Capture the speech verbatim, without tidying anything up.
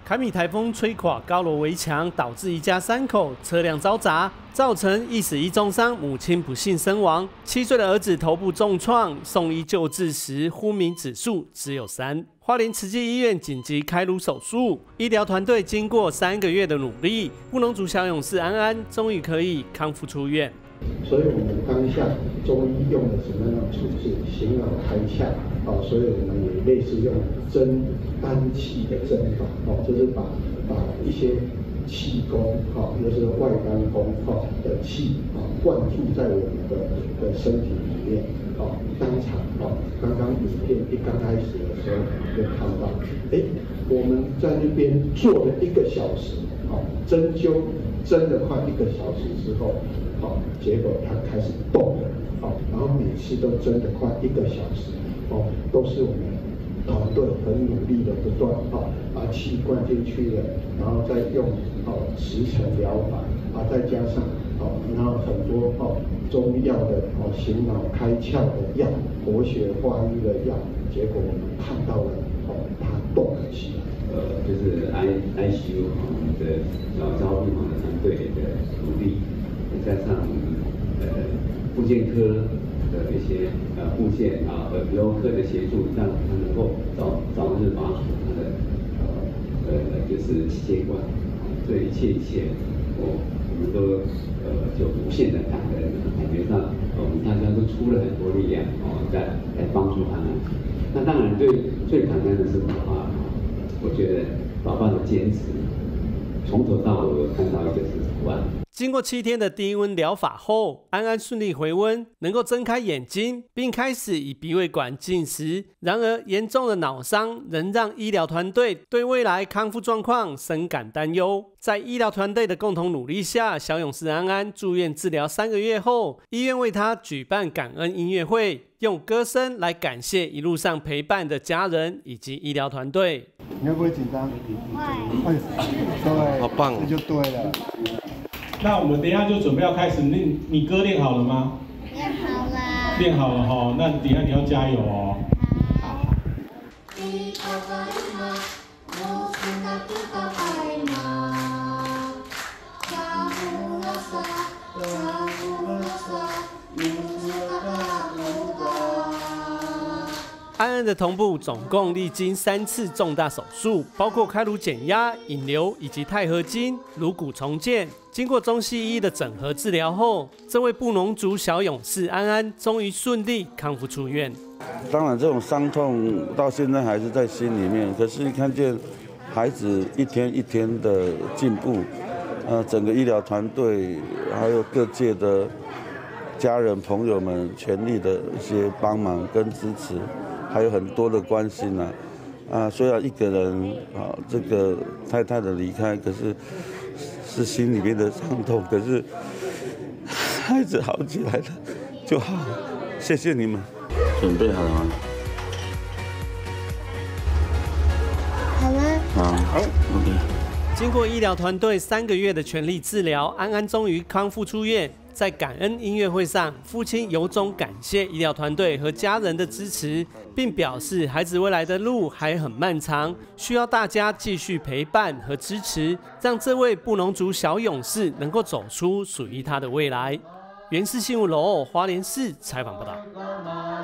凯米台风吹垮高楼围墙，导致一家三口车辆遭砸，造成一死一重伤，母亲不幸身亡。七岁的儿子头部重创，送医救治时昏迷指数只有三。花莲慈济医院紧急开颅手术，医疗团队经过三个月的努力，布农族小勇士安安终于可以康复出院。 所以我们当下中医用的什么样的处置？醒脑开窍，哦，所以我们也类似用针丹气的针法，哦，就是把把一些气功，哦，就是外丹功，哦的气，哦，灌注在我们的的身体里面，哦，当场，哦，刚刚影片一刚开始的时候就看到，哎，我们在那边做了一个小时，哦，针灸针了快一个小时之后。好，结果它开始动了，好，然后每次都真的快一个小时，哦，都是我们团队很努力的不断，哦，把气灌进去了，然后再用哦时辰疗法，啊，再加上哦，然后很多哦中药的哦醒脑开窍的药，活血化瘀的药，结果我们看到了哦，它动了起来。 呃，就是 I I C U 我们的老招病房的团队的努力。加上呃复健科的一些呃复健啊和皮肤科的协助，让他能够早早日拔除他的呃呃就是气血管，这一切一切，我我们都呃就无限的感恩，感觉到我们大家都出了很多力量哦，在来帮助他们。那当然最最感恩的是爸爸，我觉得爸爸的坚持，从头到尾我看到一个是图案。 经过七天的低温疗法后，安安顺利回温，能够睁开眼睛，并开始以鼻胃管进食。然而，严重的脑伤仍让医疗团队对未来康复状况深感担忧。在医疗团队的共同努力下，小勇士安安住院治疗三个月后，医院为他举办感恩音乐会，用歌声来感谢一路上陪伴的家人以及医疗团队。 你会不会紧张？会。对， 好棒， 这就对了。 那我们等一下就准备要开始，你你歌练好了吗？ 练好了。 练好了哈，那等一下你要加油哦。好。 安安的头部总共历经三次重大手术，包括开颅减压、引流以及钛合金、颅骨重建。经过中西医的整合治疗后，这位布农族小勇士安安终于顺利康复出院。 当然，这种伤痛到现在还是在心里面。可是看见孩子一天一天的进步，呃，整个医疗团队还有各界的家人朋友们全力的一些帮忙跟支持。还有很多的关心啊，啊，虽然一个人啊，这个太太的离开，可是是心里面的伤痛，可是孩子好起来了就好，谢谢你们。准备好了吗？ 好了。 好，好 ，OK。 经过医疗团队三个月的全力治疗，安安终于康复出院。在感恩音乐会上，父亲由衷感谢医疗团队和家人的支持，并表示孩子未来的路还很漫长，需要大家继续陪伴和支持，让这位布农族小勇士能够走出属于他的未来。原视新闻楼花莲市采访报道。